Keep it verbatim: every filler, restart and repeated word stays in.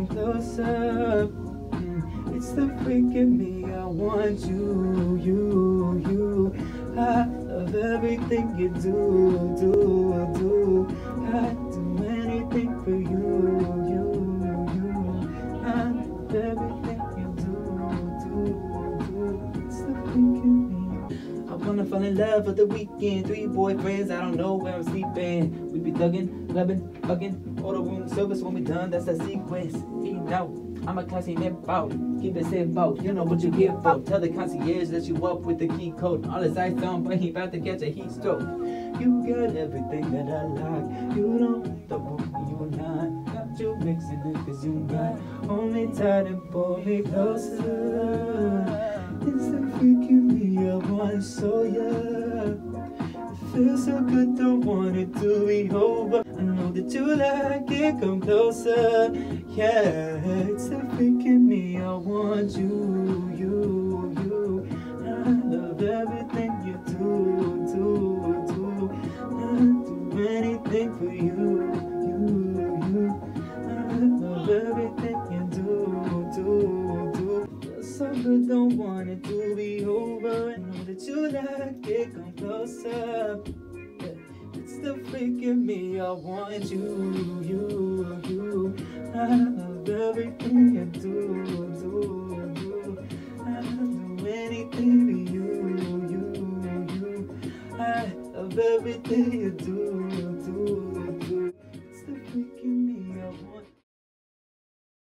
come closer. Mm, it's the freak in me, I want you, you, you. I love everything you do, do, do. I'd do anything for you, you, you. I love everything you do, do, do. It's the freak in me. I wanna fall in love for the weekend. Three boyfriends, I don't know where I'm sleeping. We be thugging, loving, fucking. Order room service when we done, that's the sequence. Eating out, I'm a classy nympho. Keep it simple, you know what you here for. Tell the concierge that you up with the key code. All his eyes on, but he about to catch a heat stroke. You got everything that I like. You don't double, you not. Got you mixing it cause you got. Hold me tight and pull me closer. It's the freak in me, I want so yeah. It feels so good, don't want it to be over. I know that you like it, come closer. Yeah, it's the freak in me, I want you, you, you. I love everything you do, do, do. I'd do anything for you, you, you. I love everything you do, do, do. Feels so good, don't want it to be over. I know that you like it, come closer. Yeah. It's the freak in me, I want you, you, you. I love everything you do, do, do. I'd do anything for you, you, you. I love everything you do.